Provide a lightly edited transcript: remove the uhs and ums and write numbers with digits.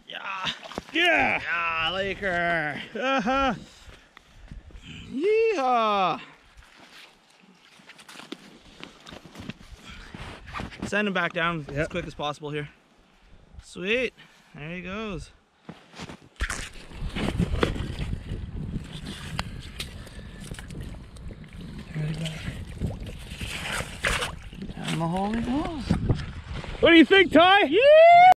Yeah. Yeah. Yeah, Laker. Uh-huh. Yeehaw. Send him back down as quick as possible here. Sweet. There he goes. There he goes. Down the hole he goes. What do you think, Ty? Yeah.